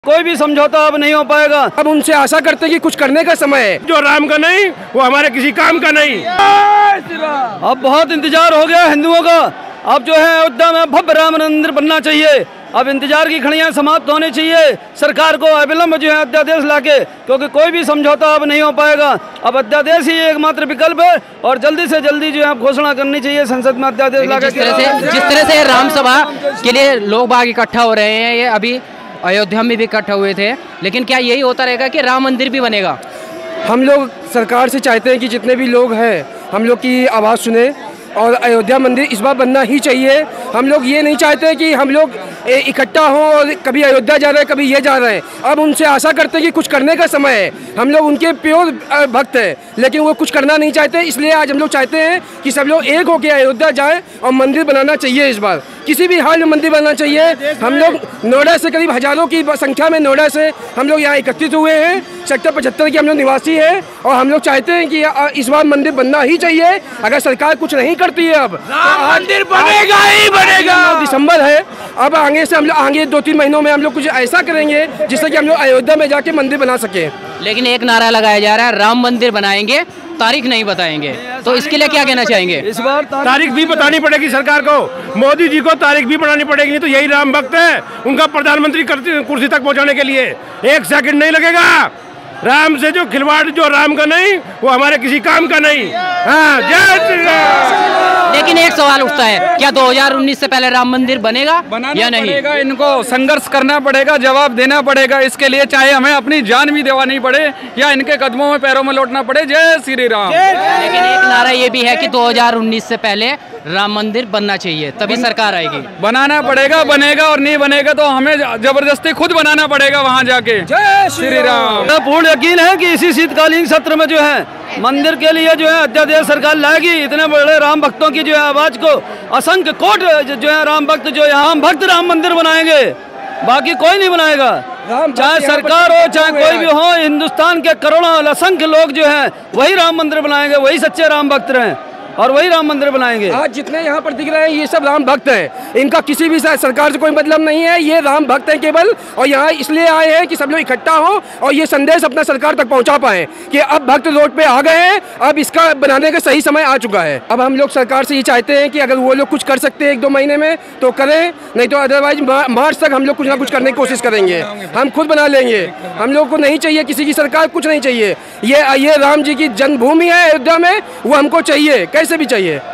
कोई भी समझौता अब नहीं हो पाएगा। अब उनसे आशा करते हैं कि कुछ करने का समय है। जो राम का नहीं वो हमारे किसी काम का नहीं। अब बहुत इंतजार हो गया हिंदुओं का। अब जो है अयोध्या में भव्य राम मंदिर बनना चाहिए। अब इंतजार की घड़ियां समाप्त होनी चाहिए। सरकार को अविलंब जो है अध्यादेश लाके, क्योंकि कोई भी समझौता अब नहीं हो पाएगा। अब अध्यादेश ही एकमात्र विकल्प है और जल्दी से जल्दी जो है घोषणा करनी चाहिए संसद में अध्यादेश लाके। जिस तरह से राम सभा के लिए लोग बाग इकट्ठा हो रहे हैं, ये अभी अयोध्या में भी इकट्ठा हुए थे, लेकिन क्या यही होता रहेगा कि राम मंदिर भी बनेगा? हम लोग सरकार से चाहते हैं कि जितने भी लोग हैं हम लोग की आवाज़ सुने और अयोध्या मंदिर इस बार बनना ही चाहिए। हम लोग ये नहीं चाहते कि हम लोग इकट्ठा हों और कभी अयोध्या जा रहे हैं कभी ये जा रहे हैं। अब उनसे आशा करते हैं कि कुछ करने का समय है। हम लोग उनके प्योर भक्त हैं, लेकिन वो कुछ करना नहीं चाहते। इसलिए आज हम लोग चाहते हैं कि सब लोग एक होकर अयोध्या जाएं और मंदिर बनाना चाहिए। इस बार किसी भी हाल में मंदिर बनना चाहिए। हम लोग नोएडा से करीब हजारों की संख्या में नोएडा से हम लोग यहाँ एकत्रित हुए हैं। सेक्टर 75 के हम लोग निवासी हैं और हम लोग चाहते हैं कि इस बार मंदिर बनना ही चाहिए। अगर सरकार कुछ नहीं करती है अब मंदिर बनेगा ही बनेगा। दिसंबर है, अब आगे से हम लोग आगे 2-3 महीनों में हम लोग कुछ ऐसा करेंगे जिससे कि हम लोग अयोध्या में जाके मंदिर बना सके। लेकिन एक नारा लगाया जा रहा है, राम मंदिर बनाएंगे, तारीख नहीं बताएंगे। तो इसके लिए क्या कहना चाहेंगे? इस बार तारीख भी बतानी पड़ेगी सरकार को। मोदी जी को तारीख भी बनानी पड़ेगी, नहीं तो यही राम भक्त है, उनका प्रधानमंत्री कुर्सी तक पहुंचाने के लिए 1 सेकंड नहीं लगेगा। राम से जो खिलवाड़, जो राम का नहीं वो हमारे किसी काम का नहीं। हाँ, जय श्री राम। लेकिन एक सवाल उठता है, क्या 2019 से पहले राम मंदिर बनेगा या नहीं? पड़ेगा, इनको संघर्ष करना पड़ेगा, जवाब देना पड़ेगा इसके लिए, चाहे हमें अपनी जान भी देवानी पड़े या इनके कदमों में पैरों में लौटना पड़े। जय श्री राम। लेकिन एक नारा ये भी है कि 2019 से पहले राम मंदिर बनना चाहिए, तभी सरकार आएगी। बनाना पड़ेगा, बनेगा और नहीं बनेगा तो हमें जबरदस्ती खुद बनाना पड़ेगा वहाँ जाके। जय श्री राम। पूर्ण यकीन है कि इसी शीतकालीन सत्र में जो है मंदिर के लिए जो है अध्यादेश सरकार लाएगी। इतने बड़े राम भक्तों की जो है आवाज को असंख्य कोट जो है राम भक्त जो यहाँ भक्त राम मंदिर बनाएंगे, बाकी कोई नहीं बनाएगा। चाहे सरकार हो चाहे कोई भी हो, हिंदुस्तान के करोड़ों असंख्य लोग जो है वही राम मंदिर बनाएंगे, वही सच्चे राम भक्त रहे और वही राम मंदिर बनाएंगे। आज जितने यहाँ पर दिख रहे हैं ये सब राम भक्त हैं। इनका किसी भी सरकार से कोई मतलब नहीं है। ये राम भक्त हैं केवल, और यहाँ इसलिए आए हैं कि सब लोग इकट्ठा हो और ये संदेश अपना सरकार तक पहुँचा पाएं कि अब भक्त रोड पे आ गए हैं, अब इसका बनाने का सही समय आ चुका है। अब हम लोग सरकार से ये चाहते हैं कि अगर वो लोग कुछ कर सकते हैं 1-2 महीने में तो करें, नहीं तो अदरवाइज मार्च तक हम लोग कुछ ना कुछ करने की कोशिश करेंगे। हम खुद बना लेंगे। हम लोग को नहीं चाहिए किसी की सरकार, कुछ नहीं चाहिए। ये राम जी की जन्मभूमि है अयोध्या में, वो हमको चाहिए, कैसे भी चाहिए।